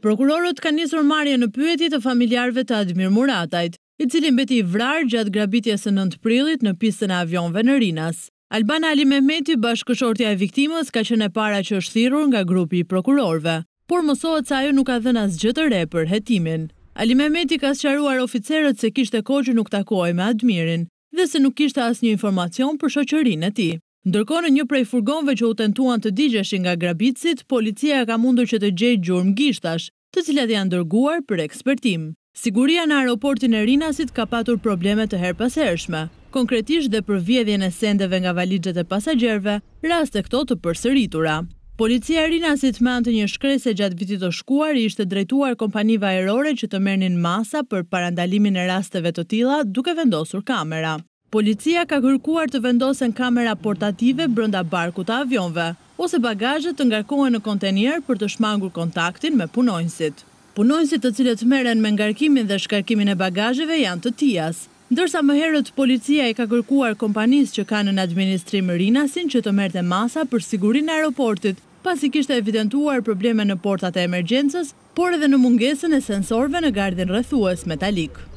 Prokurorët kanë nisur marrjen në pyetje të familjarëve të Admir Muratajt, i cili mbeti i vrarë gjatë grabitjes së 9 prillit në pistën e avionëve në Rinas. Albana Alimemeti, bashkëshortja e viktimës, ka qenë e para që është thirrur nga grupi i prokurorëve, por mësohet se ajo nuk ka dhënë asgjë të re për hetimin. Alimemeti ka sqaruar oficerët se kishte kohë që nuk takohej me Admirin dhe se nuk kishte asnjë informacion për shoqërinë e tij. Ndërkohë në një prej furgonëve që u tentuan të digjeshin nga grabitësit, policia ka mundur që të gjejë gjurmë gishtash, të cilat janë dërguar për ekspertim. Siguria në aeroportin e Rinasit ka patur probleme të herpashershme, konkretisht dhe për vjedhjen e sendeve nga valixhet e pasagjerëve, raste këto të përsëritura. Policia e Rinasit me anë të një shkrese gjatë vitit të shkuar i ishte drejtuar kompanive ajrore që të merrnin masa për parandalimin e rasteve të tilla duke vendosur kamera. Policia ka kërkuar të vendosen kamera portative brenda barkut të avionëve, ose bagazhet të ngarkohen në kontenier për të shmangur kontaktin me punonjësit. Punonjësit të cilët merren me ngarkimin dhe shkarkimin e bagazheve janë të tijas, ndërsa më herët policia i ka kërkuar kompanisë që kanë në administrim Rinasin që të merrte masa për sigurinë e aeroportit, pasi kishte evidentuar probleme në portat e emergjencës, por edhe në mungesën e sensorëve në gardhin rrethues metalik.